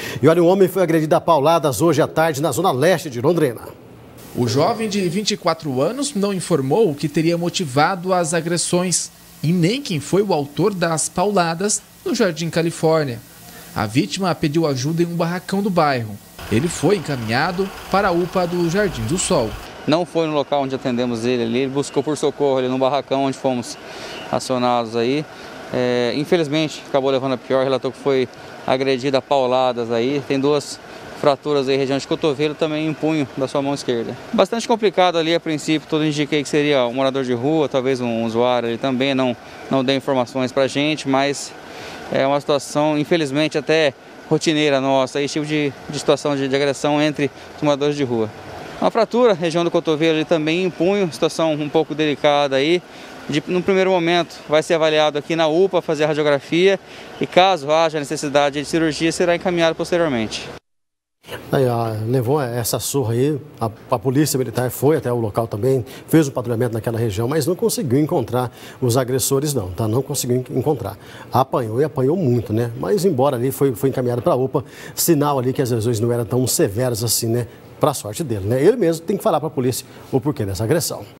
E olha, um homem foi agredido a pauladas hoje à tarde na zona leste de Londrina. O jovem de 24 anos não informou o que teria motivado as agressões e nem quem foi o autor das pauladas no Jardim Califórnia. A vítima pediu ajuda em um barracão do bairro. Ele foi encaminhado para a UPA do Jardim do Sol. Não foi no local onde atendemos ele ali, ele buscou por socorro ali no barracão onde fomos acionados aí. Infelizmente acabou levando a pior, relatou que foi agredido a pauladas aí, tem 2 fraturas aí, região de cotovelo, também em punho da sua mão esquerda. Bastante complicado ali a princípio, todo indiquei que seria um morador de rua, talvez um usuário ali também, não deu informações pra gente, mas é uma situação, infelizmente, até rotineira nossa, esse tipo de situação de agressão entre os moradores de rua. Uma fratura, região do cotovelo ali também em punho, situação um pouco delicada aí. No primeiro momento vai ser avaliado aqui na UPA, fazer a radiografia e caso haja necessidade de cirurgia, será encaminhado posteriormente. Aí, levou essa surra aí, a polícia militar foi até o local também, fez um patrulhamento naquela região, mas não conseguiu encontrar os agressores não, tá? Não conseguiu encontrar. Apanhou e apanhou muito, né? Mas embora ali foi encaminhado para a UPA, sinal ali que as lesões não eram tão severas assim, né? Para a sorte dele, né? Ele mesmo tem que falar para a polícia o porquê dessa agressão.